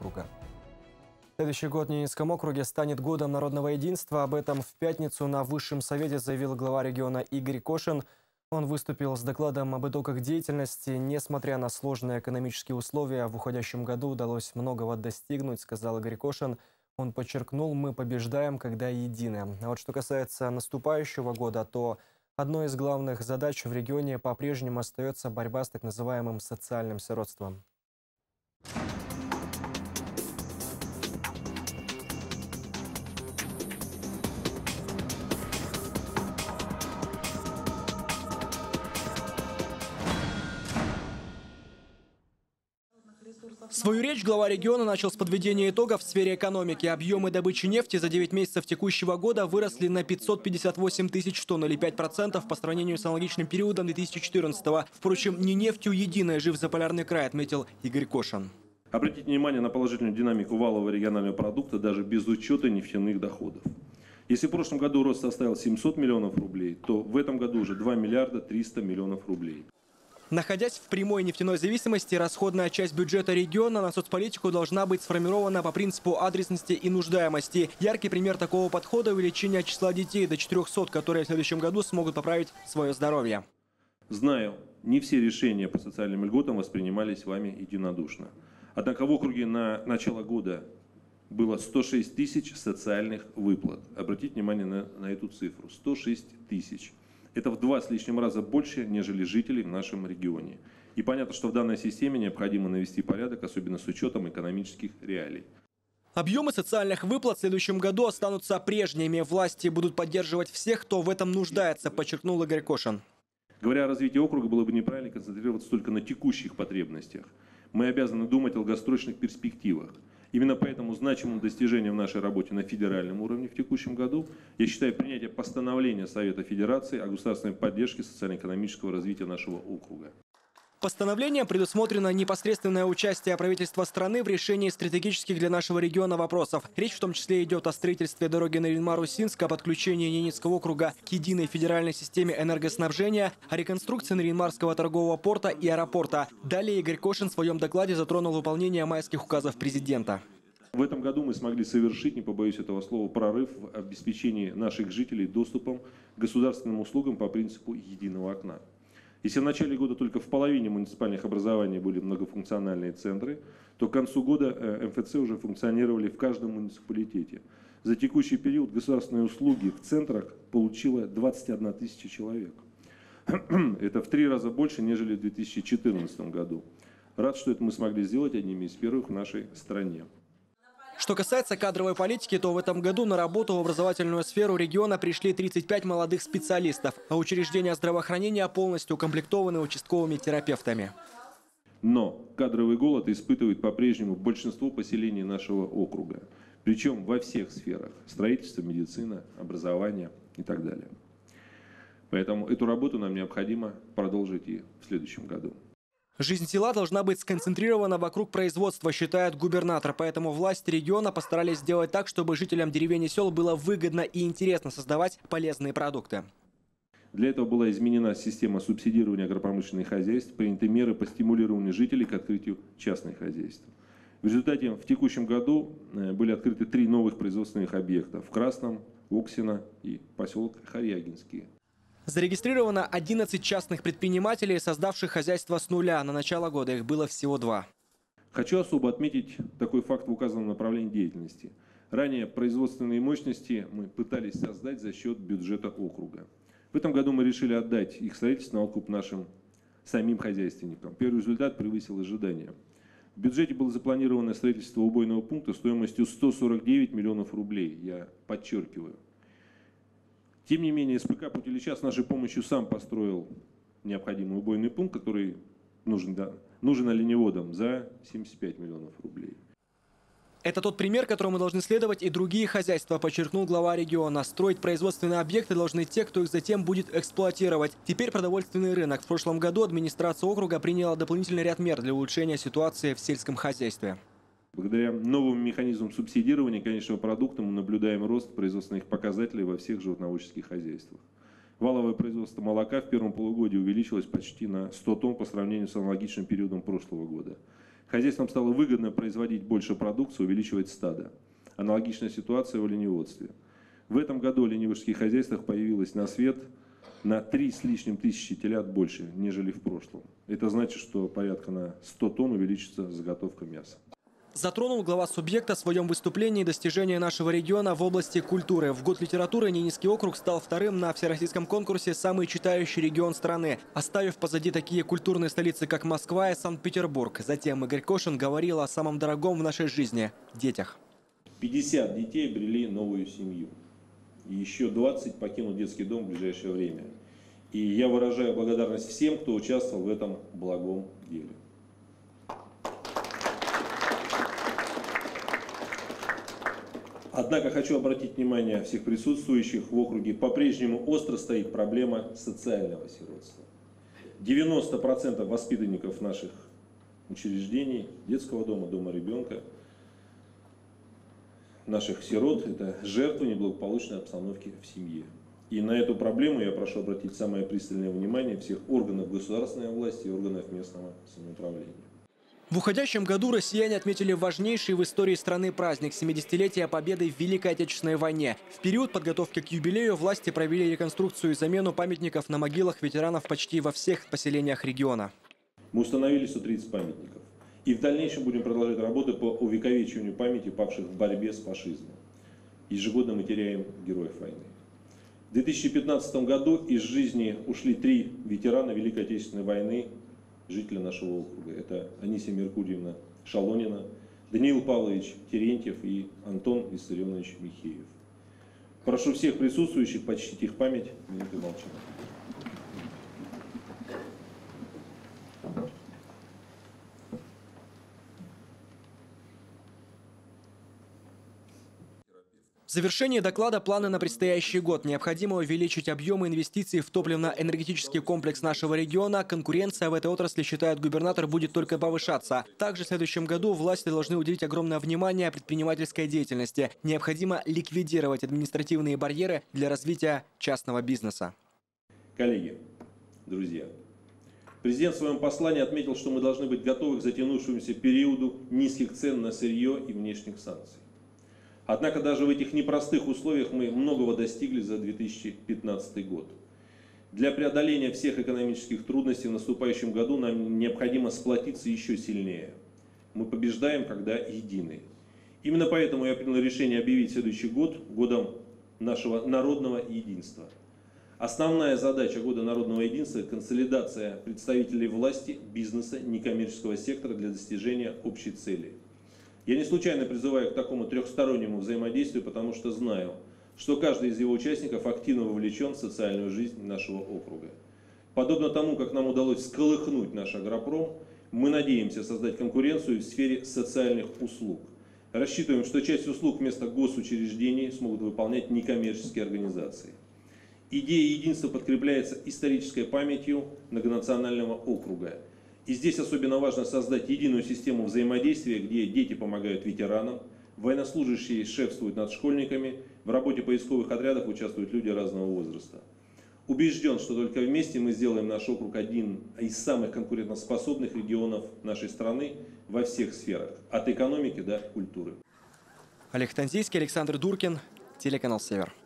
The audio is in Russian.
округа. Следующий год в Ненецком округе станет годом народного единства. Об этом в пятницу на Высшем совете заявил глава региона Игорь Кошин. Он выступил с докладом об итогах деятельности. Несмотря на сложные экономические условия, в уходящем году удалось многого достигнуть, сказал Игорь Кошин. Он подчеркнул: мы побеждаем, когда едины. А вот что касается наступающего года, то одной из главных задач в регионе по-прежнему остается борьба с так называемым социальным сиротством. Свою речь глава региона начал с подведения итогов в сфере экономики. Объемы добычи нефти за 9 месяцев текущего года выросли на 558 тысяч тонн или 5% по сравнению с аналогичным периодом 2014-го. Впрочем, не нефтью единая жив Заполярный край, отметил Игорь Кошин. Обратите внимание на положительную динамику валового регионального продукта даже без учета нефтяных доходов. Если в прошлом году рост составил 700 миллионов рублей, то в этом году уже 2 миллиарда 300 миллионов рублей. Находясь в прямой нефтяной зависимости, расходная часть бюджета региона на соцполитику должна быть сформирована по принципу адресности и нуждаемости. Яркий пример такого подхода – увеличение числа детей до 400, которые в следующем году смогут поправить свое здоровье. Знаю, не все решения по социальным льготам воспринимались вами единодушно. Однако в округе на начало года было 106 тысяч социальных выплат. Обратите внимание на эту цифру – 106 тысяч. Это в 2 с лишним раза больше, нежели жителей в нашем регионе. И понятно, что в данной системе необходимо навести порядок, особенно с учетом экономических реалий. Объемы социальных выплат в следующем году останутся прежними. Власти будут поддерживать всех, кто в этом нуждается, подчеркнул Игорь Кошин. Говоря о развитии округа, было бы неправильно концентрироваться только на текущих потребностях. Мы обязаны думать о долгосрочных перспективах. Именно поэтому значимым достижением в нашей работе на федеральном уровне в текущем году я считаю принятие постановления Совета Федерации о государственной поддержке социально-экономического развития нашего округа. Постановлением предусмотрено непосредственное участие правительства страны в решении стратегических для нашего региона вопросов. Речь в том числе идет о строительстве дороги Нарьян-Мар-Усинск, о подключении Ненецкого округа к единой федеральной системе энергоснабжения, о реконструкции Нарьян-Марского торгового порта и аэропорта. Далее Игорь Кошин в своем докладе затронул выполнение майских указов президента. В этом году мы смогли совершить, не побоюсь этого слова, прорыв в обеспечении наших жителей доступом к государственным услугам по принципу единого окна. Если в начале года только в половине муниципальных образований были многофункциональные центры, то к концу года МФЦ уже функционировали в каждом муниципалитете. За текущий период государственные услуги в центрах получило 21 тысяча человек. Это в 3 раза больше, нежели в 2014 году. Рад, что это мы смогли сделать одними из первых в нашей стране. Что касается кадровой политики, то в этом году на работу в образовательную сферу региона пришли 35 молодых специалистов, а учреждения здравоохранения полностью укомплектованы участковыми терапевтами. Но кадровый голод испытывает по-прежнему большинство поселений нашего округа. Причем во всех сферах – строительство, медицина, образование и так далее. Поэтому эту работу нам необходимо продолжить и в следующем году. Жизнь села должна быть сконцентрирована вокруг производства, считает губернатор. Поэтому власти региона постарались сделать так, чтобы жителям деревень и сел было выгодно и интересно создавать полезные продукты. Для этого была изменена система субсидирования агропромышленных хозяйств, приняты меры по стимулированию жителей к открытию частных хозяйств. В результате в текущем году были открыты 3 новых производственных объекта в Красном, Оксино и поселок Харьягинский. Зарегистрировано 11 частных предпринимателей, создавших хозяйство с нуля. На начало года их было всего 2. Хочу особо отметить такой факт в указанном направлении деятельности. Ранее производственные мощности мы пытались создать за счет бюджета округа. В этом году мы решили отдать их строительство на откуп нашим самим хозяйственникам. Первый результат превысил ожидания. В бюджете было запланировано строительство убойного пункта стоимостью 149 миллионов рублей. Я подчеркиваю. Тем не менее, СПК «Путилича» с нашей помощью сам построил необходимый убойный пункт, который нужен оленеводам за 75 миллионов рублей. Это тот пример, которому должны следовать и другие хозяйства, подчеркнул глава региона. Строить производственные объекты должны те, кто их затем будет эксплуатировать. Теперь продовольственный рынок. В прошлом году администрация округа приняла дополнительный ряд мер для улучшения ситуации в сельском хозяйстве. Благодаря новым механизмам субсидирования конечного продукта мы наблюдаем рост производственных показателей во всех животноводческих хозяйствах. Валовое производство молока в первом полугодии увеличилось почти на 100 тонн по сравнению с аналогичным периодом прошлого года. Хозяйствам стало выгодно производить больше продукции, увеличивать стадо. Аналогичная ситуация в оленеводстве. В этом году в оленеводческих хозяйствах появилось на свет на 3 с лишним тысячи телят больше, нежели в прошлом. Это значит, что порядка на 100 тонн увеличится заготовка мяса. Затронул глава субъекта в своем выступлении достижения нашего региона в области культуры. В год литературы Ненецкий округ стал вторым на всероссийском конкурсе «Самый читающий регион страны», оставив позади такие культурные столицы, как Москва и Санкт-Петербург. Затем Игорь Кошин говорил о самом дорогом в нашей жизни – детях. 50 детей обрели новую семью. И еще 20 покинут детский дом в ближайшее время. И я выражаю благодарность всем, кто участвовал в этом благом деле. Однако хочу обратить внимание всех присутствующих в округе, по-прежнему остро стоит проблема социального сиротства. 90% воспитанников наших учреждений, детского дома, дома ребенка, наших сирот – это жертвы неблагополучной обстановки в семье. И на эту проблему я прошу обратить самое пристальное внимание всех органов государственной власти и органов местного самоуправления. В уходящем году россияне отметили важнейший в истории страны праздник – 70-летия Победы в Великой Отечественной войне. В период подготовки к юбилею власти провели реконструкцию и замену памятников на могилах ветеранов почти во всех поселениях региона. Мы установили 130 памятников. И в дальнейшем будем продолжать работу по увековечиванию памяти павших в борьбе с фашизмом. Ежегодно мы теряем героев войны. В 2015 году из жизни ушли 3 ветерана Великой Отечественной войны, жителя нашего округа. Это Анисия Меркурьевна Шалонина, Даниил Павлович Терентьев и Антон Виссарионович Михеев. Прошу всех присутствующих почтить их память минутой молчания. В завершении доклада планы на предстоящий год. Необходимо увеличить объемы инвестиций в топливно-энергетический комплекс нашего региона. Конкуренция в этой отрасли, считает губернатор, будет только повышаться. Также в следующем году власти должны уделить огромное внимание предпринимательской деятельности. Необходимо ликвидировать административные барьеры для развития частного бизнеса. Коллеги, друзья, президент в своем послании отметил, что мы должны быть готовы к затянувшемуся периоду низких цен на сырье и внешних санкций. Однако даже в этих непростых условиях мы многого достигли за 2015 год. Для преодоления всех экономических трудностей в наступающем году нам необходимо сплотиться еще сильнее. Мы побеждаем, когда едины. Именно поэтому я принял решение объявить следующий год годом нашего народного единства. Основная задача года народного единства – это консолидация представителей власти, бизнеса, некоммерческого сектора для достижения общей цели. Я не случайно призываю к такому трехстороннему взаимодействию, потому что знаю, что каждый из его участников активно вовлечен в социальную жизнь нашего округа. Подобно тому, как нам удалось всколыхнуть наш агропром, мы надеемся создать конкуренцию в сфере социальных услуг. Рассчитываем, что часть услуг вместо госучреждений смогут выполнять некоммерческие организации. Идея единства подкрепляется исторической памятью многонационального округа. И здесь особенно важно создать единую систему взаимодействия, где дети помогают ветеранам, военнослужащие шефствуют над школьниками, в работе поисковых отрядов участвуют люди разного возраста. Убежден, что только вместе мы сделаем наш округ один из самых конкурентоспособных регионов нашей страны во всех сферах, от экономики до культуры. Олег Танзийский, Александр Дуркин, телеканал «Север».